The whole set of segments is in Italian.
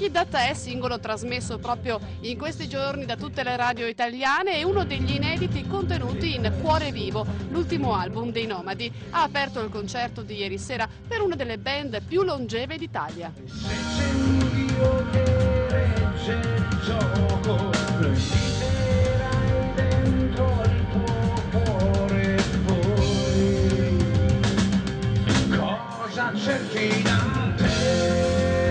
Chi da te, singolo trasmesso proprio in questi giorni da tutte le radio italiane, è uno degli inediti contenuti in Cuore Vivo, l'ultimo album dei Nomadi. Ha aperto il concerto di ieri sera per una delle band più longeve d'Italia. Se c'è un Dio che regge il gioco, lo inviterai dentro il tuo cuore, poi cosa cerchi da te?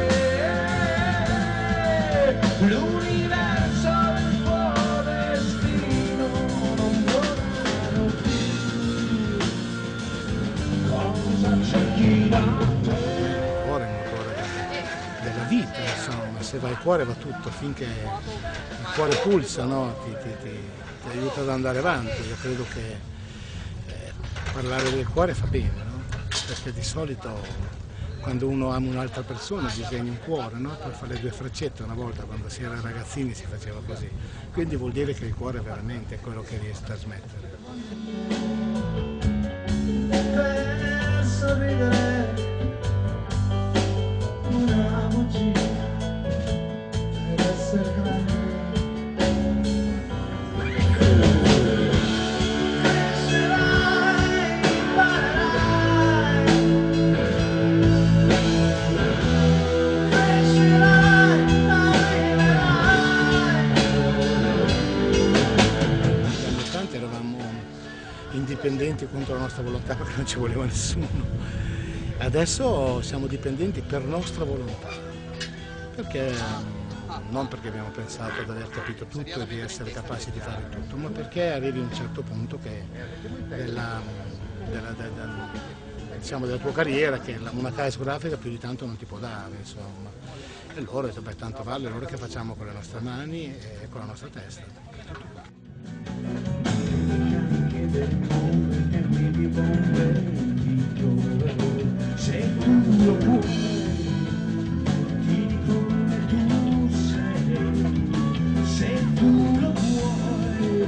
L'universo è il tuo destino, non vorranno più. Cosa cerchi da te? Cuore è il motore della vita, insomma, se va il cuore va tutto, finché il cuore pulsa, no? ti aiuta ad andare avanti. Io credo che parlare del cuore fa bene, no? Perché di solito quando uno ama un'altra persona disegna un cuore, no? Per fare le due freccette, una volta quando si era ragazzini si faceva così, quindi vuol dire che il cuore veramente è quello che riesce a trasmettere. Per sorridere una bugia, per essere grande. Crescerai, imparerai. Crescerai, arriverai. Negli anni 80 eravamo indipendenti contro la nostra volontà perché non ci voleva nessuno. Adesso siamo dipendenti per nostra volontà, perché non perché abbiamo pensato di aver capito tutto e di essere capaci di fare tutto, ma perché arrivi a un certo punto che diciamo della tua carriera che una casa discografica più di tanto non ti può dare, insomma. E loro dicono, beh, tanto vale, allora che facciamo con le nostre mani e con la nostra testa. Tutto qua. Se tu lo vuoi, di come tu sei, se tu lo vuoi,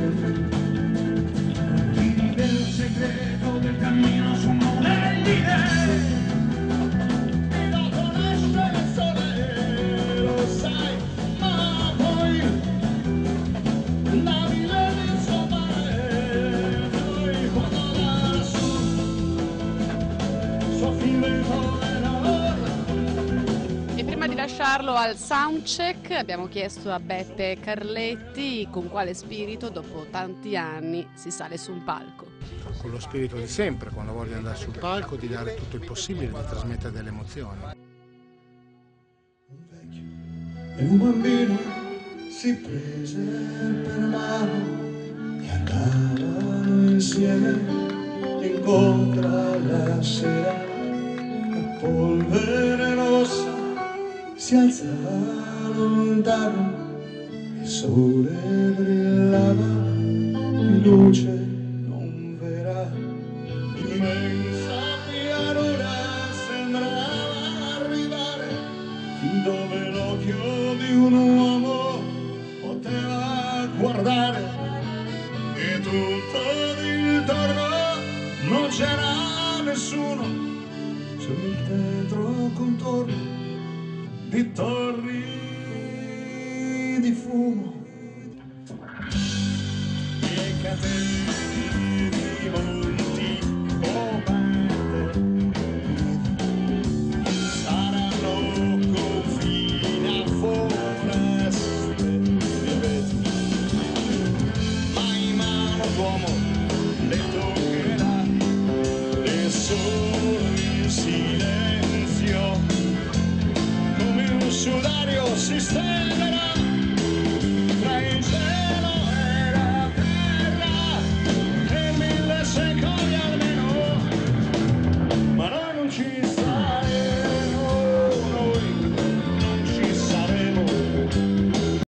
vive il segreto del cammino, sono delle idee, e dopo nasce il sole, lo sai, ma poi la vita del suo mare, poi quando lassù sua fine E prima di lasciarlo al soundcheck abbiamo chiesto a Beppe Carletti con quale spirito dopo tanti anni si sale su un palco. Con lo spirito di sempre, con la voglia di andare sul palco, di dare tutto il possibile, di trasmettere delle emozioni. Un vecchio e un bambino si prese per mano e andavano insieme incontra la sera, la polvere rossa si alzava lontano, il sole brillava di luce non vera, immensa pianura sembrava arrivare fin dove l'occhio di un uomo poteva guardare, e tutto d'intorno non c'era nessuno, solo il tetro contorno di torri di fumo.